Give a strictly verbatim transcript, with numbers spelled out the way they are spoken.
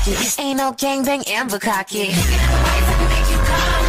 This ain't no gangbang and Bukaki. Picking up the lights and make you come.